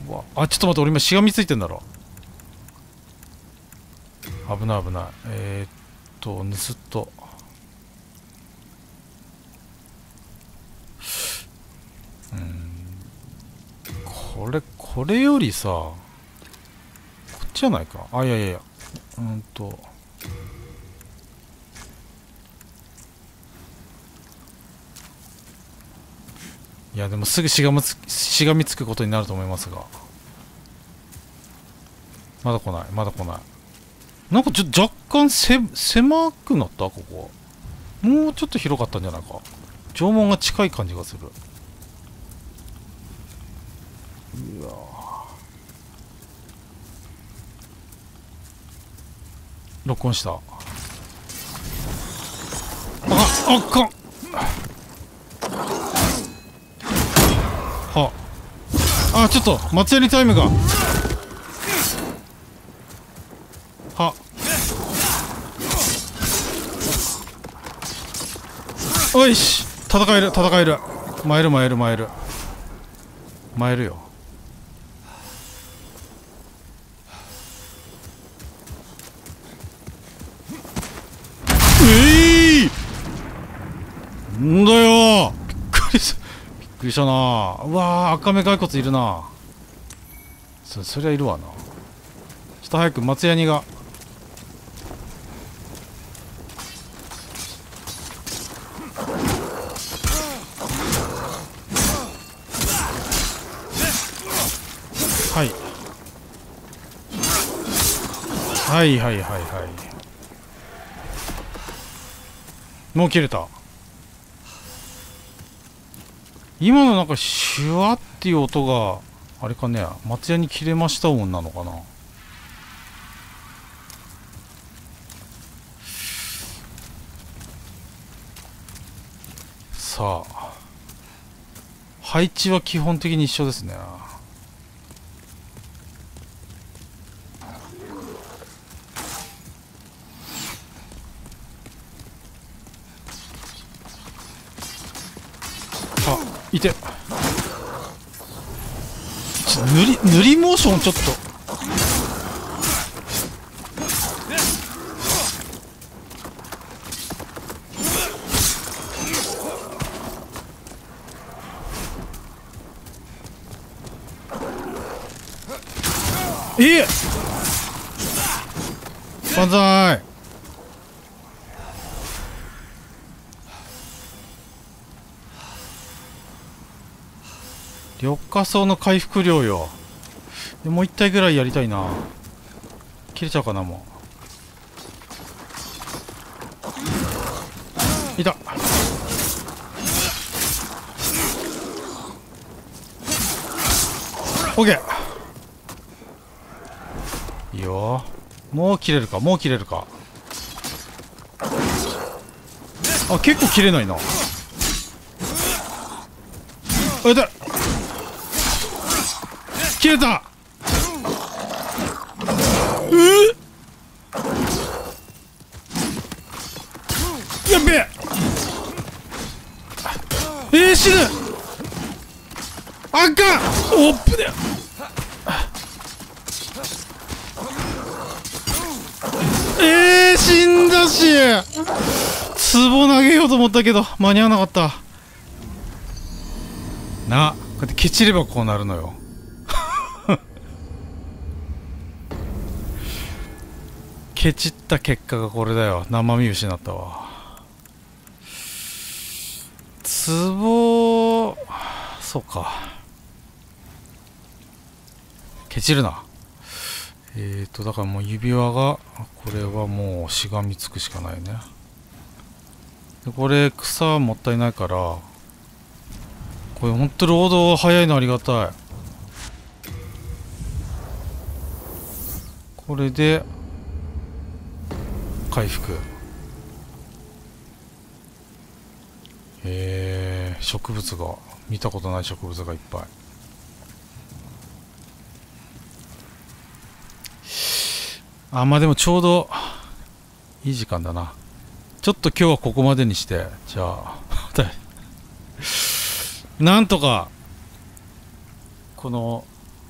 うわ、あ、ちょっと待って、俺今しがみついてんだろ。危ない危ない。盗っ人。これよりさ、こっちじゃないか。あ、いやいやいや。いや、でもすぐしがみつくことになると思いますが。まだ来ない、まだ来ない。なんか若干狭くなったここ。もうちょっと広かったんじゃないか。縄文が近い感じがする。うわ録音した。あかん。はあ、ちょっと松ヤニタイムがはおいし、戦える戦える。参る参る参る参るよ。んだよ、びっくりしたな。うわー、赤目骸骨いるな。そりゃいるわな。ちょっと早く松ヤニが。はいはいはいはいはい。もう切れた。今のなんかシュワっていう音があれかね、松屋に切れました音なのかな。さあ、配置は基本的に一緒ですね。あ、いて。塗りモーションちょっと。万歳。緑化層の回復量よ。もう一体ぐらいやりたいな。切れちゃうかな。もういた。オッケー。いいよ。もう切れるか、もう切れるか。あ、結構切れないな。あ、やった。切れた。やっべえ。死ぬ。あかん。おっぷで。死んだし。壺投げようと思ったけど間に合わなかったな。こうやってケチればこうなるのよ。ケチった結果がこれだよ。生身失ったわ。壺、そうか。ケチるな。だからもう指輪が、これはもうしがみつくしかないね。でこれ草もったいないから、これほんと労働早いのありがたい。これで回復。植物が、見たことない植物がいっぱい。あ、まあでもちょうどいい時間だな。ちょっと今日はここまでにして、じゃあなんとかこの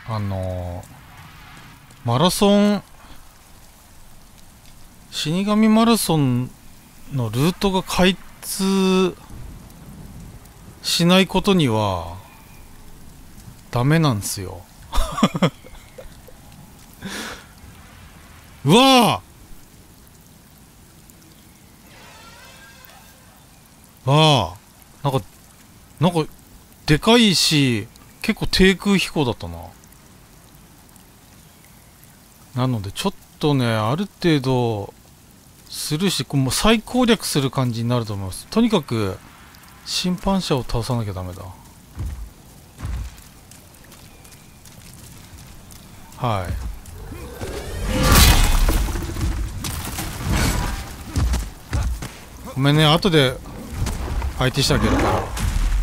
マラソン、死神マラソンのルートが開通しないことにはダメなんですよ。うわあなんかでかいし結構低空飛行だったな。なのでちょっとね、ある程度するし、もう再攻略する感じになると思います。とにかく審判者を倒さなきゃダメだ。はい。ごめんね、後で相手してあげるから。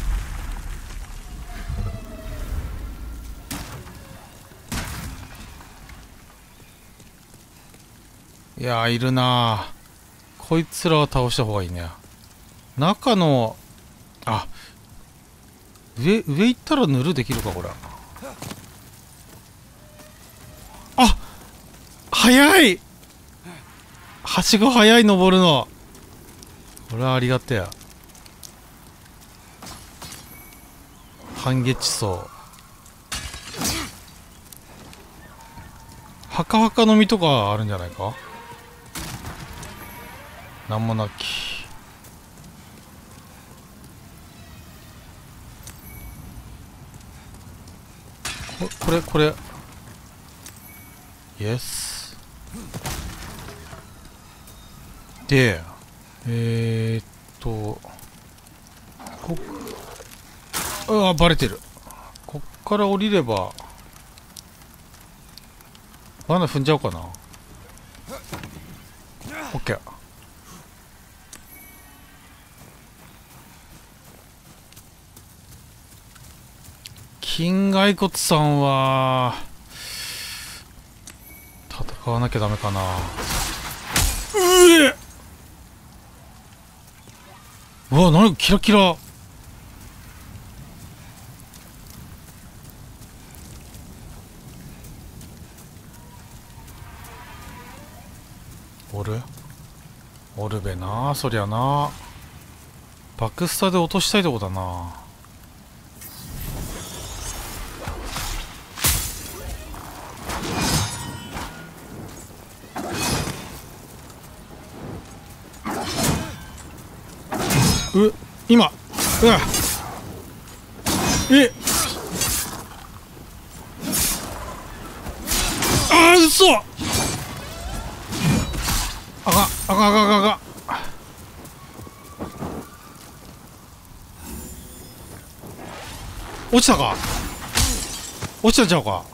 いやー、いるなー。こいつらは倒した方がいいね。中の、あ、上行ったらヌルできるか、これ。あ、早い。はしご早い、登るの。これはありがてえ。半月層。はかはかの実とかあるんじゃないか。なんもなき。これイエスでバレてる。こっから降りれば罠踏んじゃおうかな。オッケー。金骸骨さんは戦わなきゃダメかな。うわ、何キラキラ。おるべな、そりゃな。バックスタで落としたいとこだな。今嘘。あが落ちたか。落ちたんちゃうか。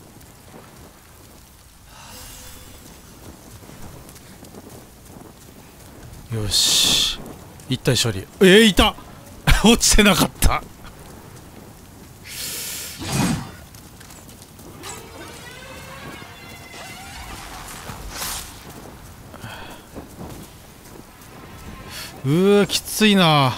よし、一体処理。いた。落ちてなかった。きついな。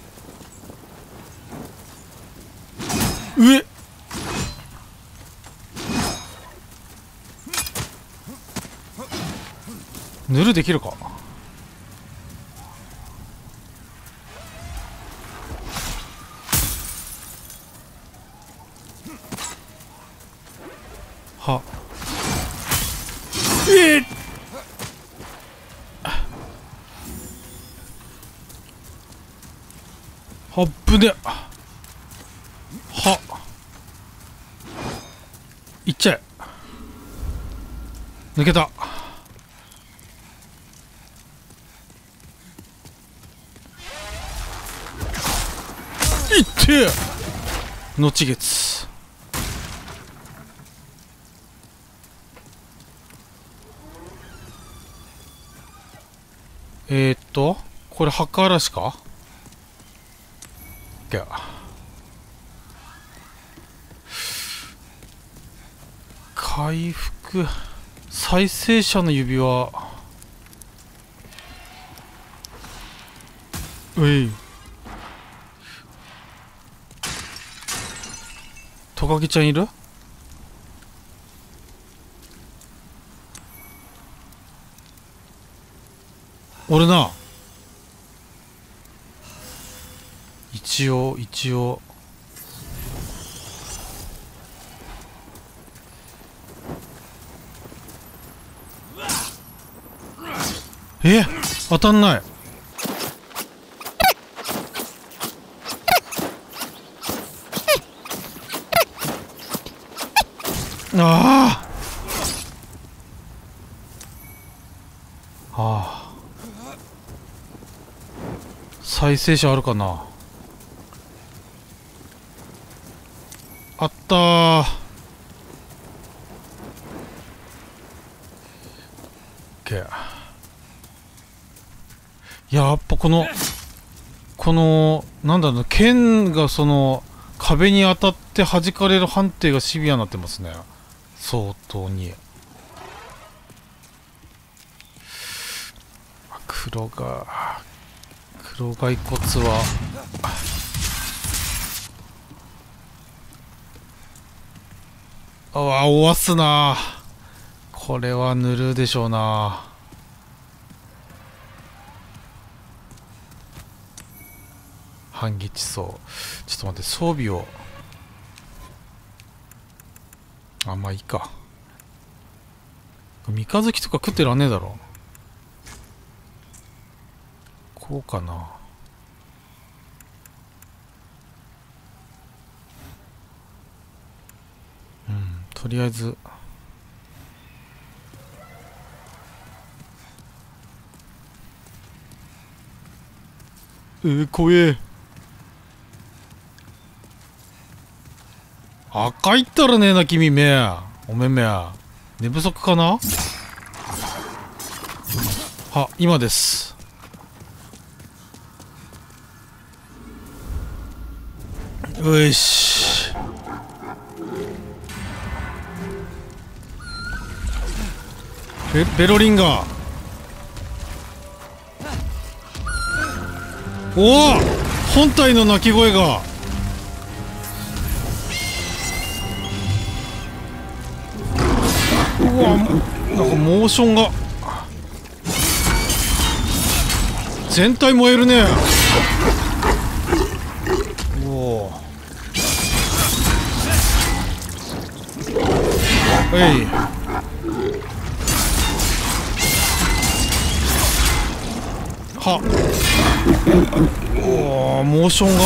ヌルできるか。ははっぶね。いっちゃえ。抜けた。いってのち月。これ墓荒らしか。回復再生者の指輪。トカゲちゃんいる。 俺な、一応当たんない。ああ、再生者あるかな。あったー。OK。やっぱこのなんだろう、剣がその壁に当たって弾かれる判定がシビアになってますね、相当に。黒骸骨はおわすな。これは塗るでしょうな。半撃地層。ちょっと待って、装備を。まあいいか。三日月とか食ってらんねえだろ。こうかな。とりあえず怖え。赤いったらねえな君め。おめめ寝不足かな。今です。よし。ベロリンガー。おお、本体の鳴き声が。うわ、なんかモーションが全体燃えるね。おお、おお、モーションが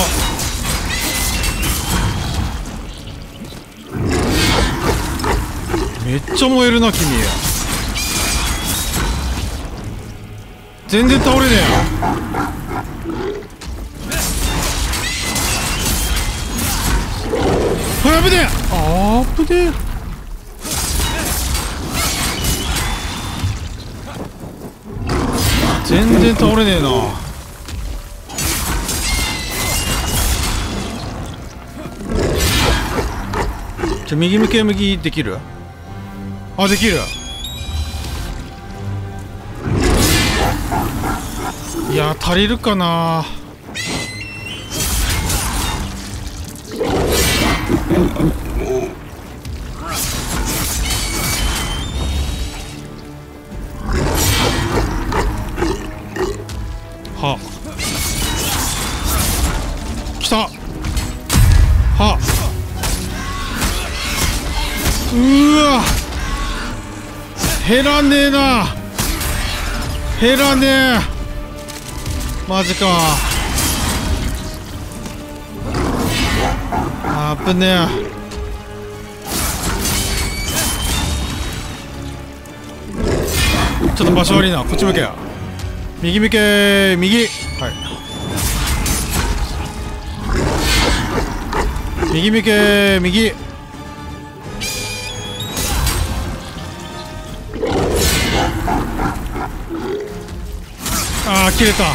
めっちゃ燃えるな君。全然倒れねえ。やべねえ。危ねえ。全然倒れねえな。右向け右できる？できる。いや足りるかな。来た。うわ、減らねえな。減らねえ。マジか。危ねえ。ちょっと場所悪いな。こっち向け。右向け右。右向け右。切れた。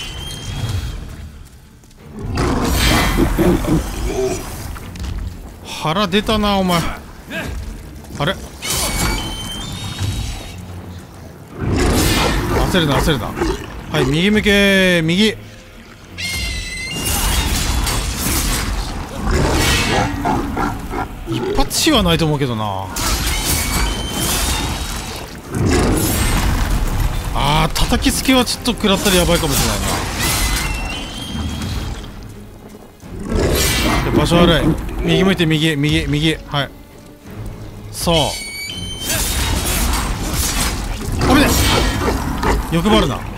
腹出たなお前。あれ、焦るな焦るな。右向け右。一発死はないと思うけどな。 叩きつけはちょっと食らったらやばいかもしれないな。で場所悪い。右向いて、右右。はい、そう、危ねえ、欲張るな。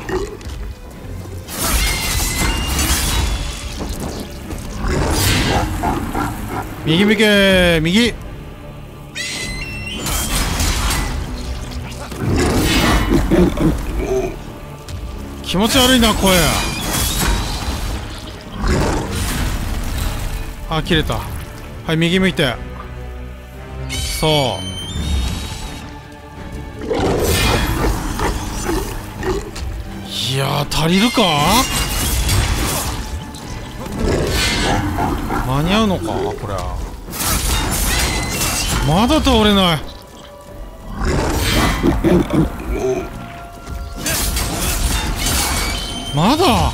右向け、右。気持ち悪いな声。あ、切れた。はい、右向いて、そう。いやー、足りるか。間に合うのかこれ。まだ倒れない。まだ。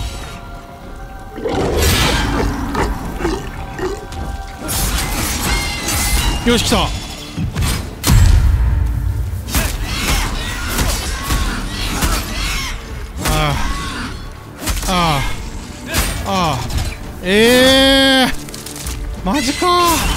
よし、来た。マジかー。